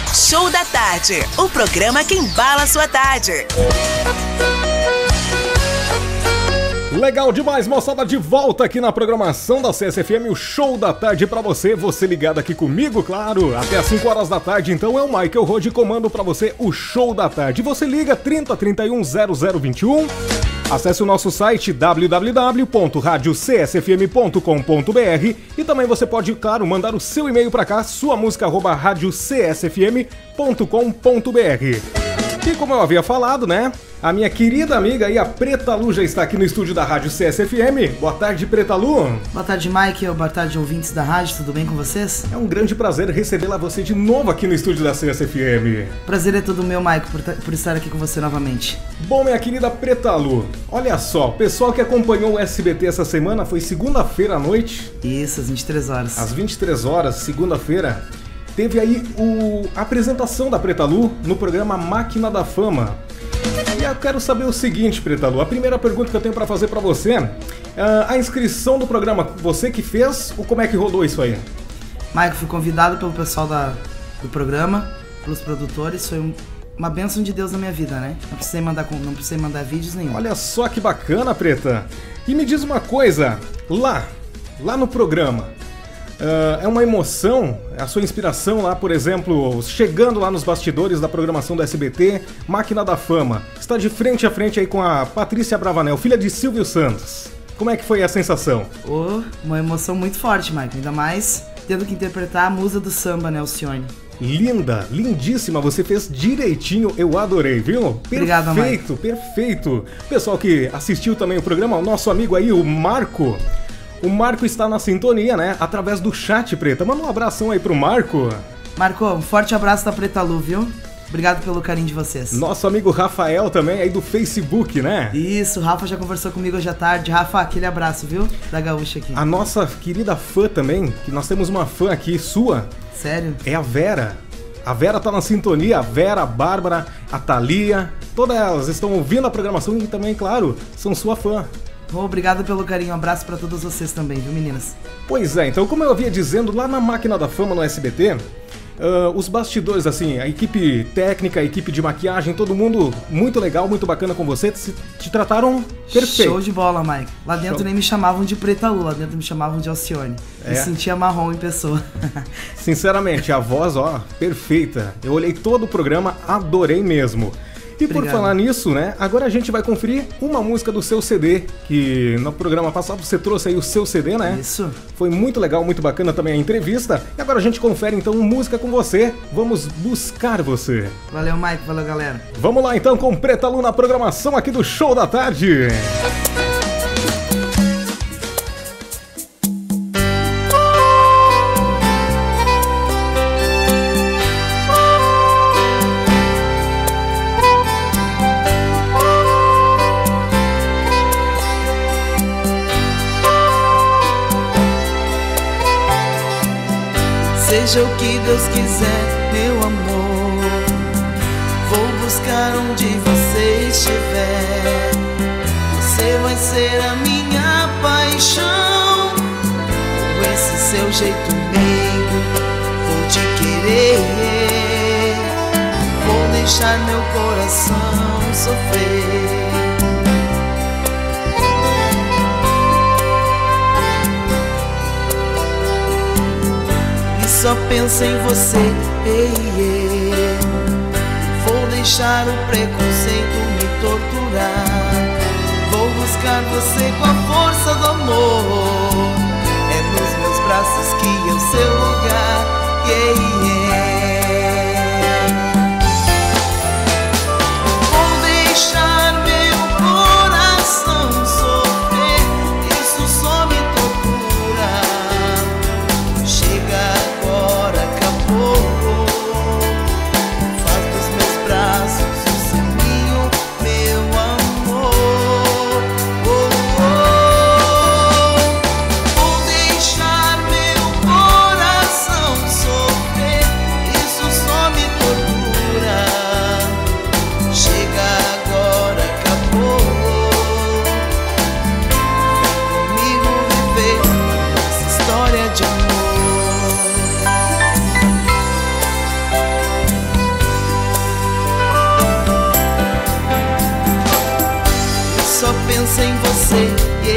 Show da Tarde, o programa que embala sua tarde. Legal demais, moçada, de volta aqui na programação da CSFM, o Show da Tarde pra você liggado aqui comigo, claro, até às 5 horas da tarde, então é o Michael Rode comando pra você o Show da Tarde. Você liga 3031 0021, acesse o nosso site www.radiocsfm.com.br e também você pode, claro, mandar o seu e-mail pra cá, sua música @radiocsfm.com.br. E como eu havia falado, né, a minha querida amiga aí, a Preta Lu, já está aqui no estúdio da Rádio CSFM. Boa tarde, Preta Lu. Boa tarde, Michael. Boa tarde, ouvintes da rádio. Tudo bem com vocês? É um grande prazer recebê-la você de novo aqui no estúdio da CSFM. Prazer é todo meu, Michael, por estar aqui com você novamente. Bom, minha querida Preta Lu, olha só, o pessoal que acompanhou o SBT essa semana, foi segunda-feira à noite. Isso, às 23 horas. Às 23 horas, segunda-feira, teve aí a apresentação da Preta Lu no programa Máquina da Fama. E eu quero saber o seguinte, Preta Lu, a primeira pergunta que eu tenho pra fazer pra você, a inscrição do programa, você que fez, ou como é que rolou isso aí? Michael, fui convidado pelo pessoal do programa, pelos produtores, foi uma bênção de Deus na minha vida, né? Não precisei mandar vídeos nenhum. Olha só que bacana, Preta. E me diz uma coisa, lá no programa, é uma emoção, a sua inspiração lá, por exemplo, chegando lá nos bastidores da programação do SBT, Máquina da Fama, está de frente a frente aí com a Patrícia Bravanel, filha de Silvio Santos. Como é que foi a sensação? Uma emoção muito forte, Michael, ainda mais tendo que interpretar a musa do samba, né, Alcione. Linda, lindíssima, você fez direitinho, eu adorei, viu? Obrigado, perfeito, Michael. Perfeito. Pessoal que assistiu também o programa, o nosso amigo aí, o Marco. O Marco está na sintonia, né? Através do chat, Preta. Manda um abração aí pro Marco. Marco, um forte abraço da Preta Lu, viu? Obrigado pelo carinho de vocês. Nosso amigo Rafael também, aí do Facebook, né? Isso, o Rafa já conversou comigo hoje à tarde. Rafa, aquele abraço, viu? Da Gaúcha aqui. A nossa querida fã também, que nós temos uma fã aqui sua. Sério? É a Vera. A Vera tá na sintonia, a Vera, a Bárbara, a Thalia. Todas elas estão ouvindo a programação e também, claro, são sua fã. Obrigado pelo carinho, um abraço pra todos vocês também, viu, meninas? Pois é, então como eu havia dizendo, lá na Máquina da Fama no SBT, os bastidores, assim, a equipe técnica, a equipe de maquiagem, todo mundo muito legal, muito bacana com você, te trataram perfeito. Show de bola, Mike. Lá dentro nem me chamavam de Preta Lu, lá dentro me chamavam de Alcione. Me sentia marrom em pessoa. Sinceramente, a voz, ó, perfeita. Eu olhei todo o programa, adorei mesmo. E por falar nisso, né, agora a gente vai conferir uma música do seu CD, que no programa passado você trouxe aí o seu CD, né? Isso. Foi muito legal, muito bacana também a entrevista. E agora a gente confere então música com você. Vamos buscar você. Valeu, Mike, valeu, galera. Vamos lá então com Preta Lu na programação aqui do Show da Tarde. Seja o que Deus quiser, meu amor, vou buscar onde você estiver. Você vai ser a minha paixão. Com esse seu jeito meigo, vou te querer. Vou deixar meu coração sofrer. Só penso em você, Vou deixar o preconceito me torturar. Vou buscar você com a força do amor. É nos meus braços que é o seu lugar, Vou deixar meu coração sofrer. Isso só me tortura. Chega agora, acabou. Faz dos meus braços o caminho, meu amor. Vou deixar meu coração sofrer. sem você.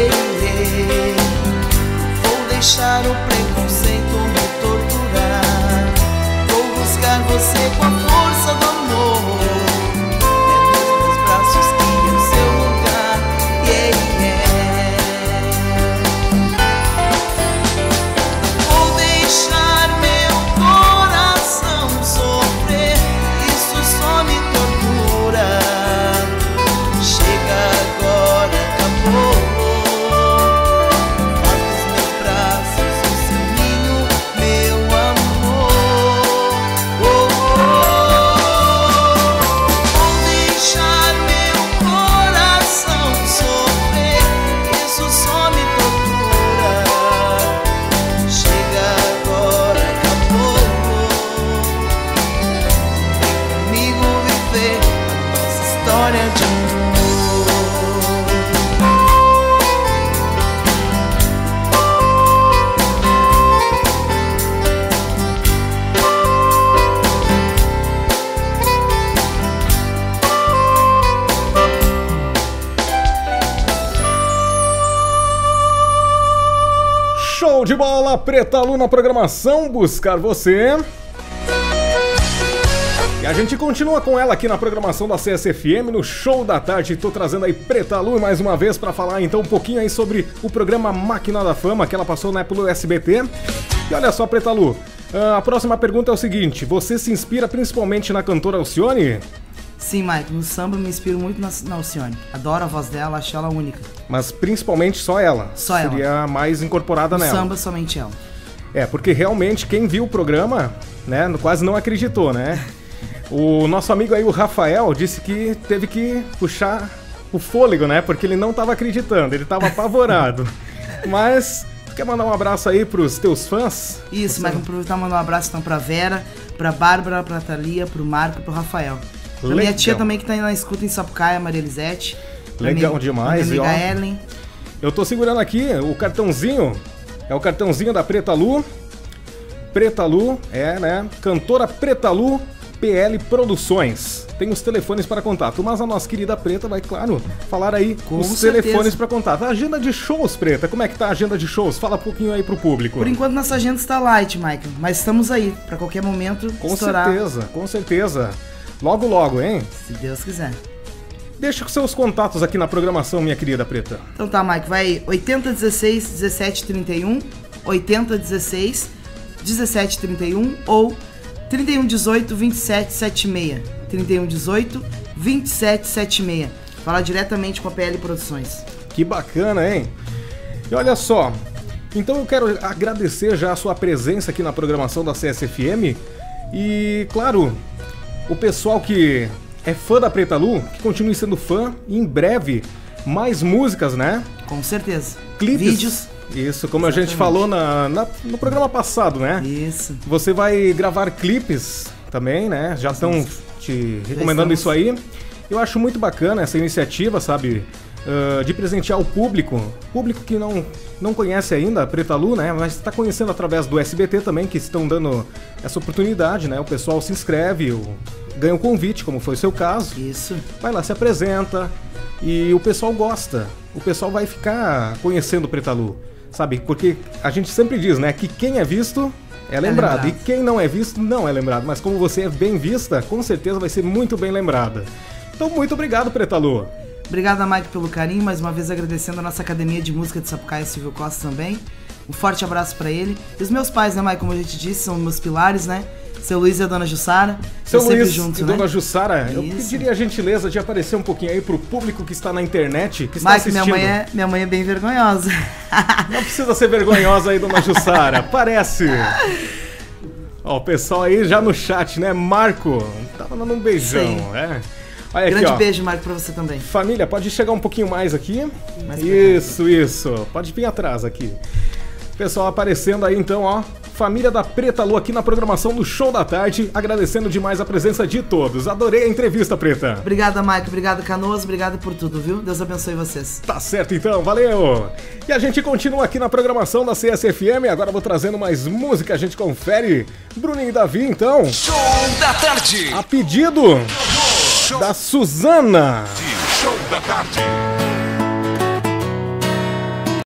Vou deixar o preconceito me torturar. Vou buscar você com a força do amor. É nos meus braços que é o seu lugar. Vou deixar meu coração sofrer. Isso só me tortura. Chega agora, acabou. Faz dos meus braços o seu ninho, meu amor. Vou deixar meu coração sofrer. Isso só me tortura. Chega agora, acabou. Vem comigo viver a nossa história de amor. Show de bola, Preta Lu na programação Buscar Você. E a gente continua com ela aqui na programação da CSFM, no Show da Tarde. Tô trazendo aí Preta Lu mais uma vez para falar então um pouquinho aí sobre o programa Máquina da Fama, que ela passou, né, pelo SBT. E olha só, Preta Lu, a próxima pergunta é o seguinte: você se inspira principalmente na cantora Alcione? Sim, Mike, no samba eu me inspiro muito na Alcione. Adoro a voz dela, acho ela única. Mas principalmente só ela? Só ela. Seria mais incorporada No nela? samba, somente ela. É, porque realmente quem viu o programa, né, quase não acreditou, né? O nosso amigo aí, o Rafael, disse que teve que puxar o fôlego, né? Porque ele não tava acreditando, ele tava apavorado. Mas, quer mandar um abraço aí pros teus fãs? Isso, Mike, aproveitar e mandar um abraço então pra Vera, pra Bárbara, pra Thalia, pro Marco e pro Rafael. Pra minha tia também que tá aí na escuta em Sapucaia, a Maria Elisete. Legal demais, minha amiga Ellen. Eu tô segurando aqui o cartãozinho, é o cartãozinho da Preta Lu. Preta Lu, né? Cantora Preta Lu, PL Produções. Tem os telefones para contato, mas a nossa querida Preta vai, claro, falar aí os telefones para contato. A agenda de shows, Preta, como é que tá a agenda de shows? Fala um pouquinho aí pro público. Por enquanto nossa agenda está light, Michael, mas estamos aí, para qualquer momento estourar. Com certeza. Logo, logo, hein? Se Deus quiser. Deixa os seus contatos aqui na programação, minha querida Preta. Então tá, Mike, vai 8016 1731, 8016 1731 ou 3118 2776. 3118 2776. Falar diretamente com a PL Produções. Que bacana, hein? E olha só, então eu quero agradecer já a sua presença aqui na programação da CSFM e, claro, o pessoal que é fã da Preta Lu, que continue sendo fã, e em breve mais músicas, né? Com certeza. Clipes. Vídeos. Isso, como exatamente. A gente falou no programa passado, né? Isso. Você vai gravar clipes também, né? Já estão te recomendando isso aí. Eu acho muito bacana essa iniciativa, sabe? De presentear o público que não conhece ainda a Preta Lu, né? Mas está conhecendo através do SBT também, que estão dando essa oportunidade, né? O pessoal se inscreve, ganha um convite, como foi o seu caso. Isso. Vai lá, se apresenta e o pessoal gosta. O pessoal vai ficar conhecendo Preta Lu, sabe? Porque a gente sempre diz, né? Que quem é visto é lembrado. E quem não é visto não é lembrado. Mas como você é bem vista, com certeza vai ser muito bem lembrada. Então, muito obrigado, Preta Lu. Obrigada, Mike, pelo carinho. Mais uma vez agradecendo a nossa Academia de Música de Sapucaia, Silvio Costa também. Um forte abraço pra ele. E os meus pais, né, Mike? Como a gente disse, são meus pilares, né? Seu Luiz e a Dona Jussara. Seu Luiz juntos, e né? Dona Jussara, eu pediria a gentileza de aparecer um pouquinho aí pro público que está na internet, que está Mike, assistindo. minha mãe é bem vergonhosa. Não precisa ser vergonhosa aí, Dona Jussara. Parece. Ó, o pessoal aí já no chat, né? Marco, tava dando um beijão, né? Olha aqui, grande ó. beijo, Marco, pra você também. Família, pode chegar um pouquinho mais aqui. Mais isso. Pode vir atrás aqui. Pessoal aparecendo aí então, ó. Família da Preta Lu aqui na programação do Show da Tarde, agradecendo demais a presença de todos. Adorei a entrevista, Preta. Obrigada, Mike. Obrigado, Canoas. Obrigado por tudo, viu? Deus abençoe vocês. Tá certo, então. Valeu. E a gente continua aqui na programação da CSFM. Agora eu vou trazendo mais música. A gente confere. Bruninho e Davi, então. Show da Tarde. A pedido da Suzana. Show da Tarde.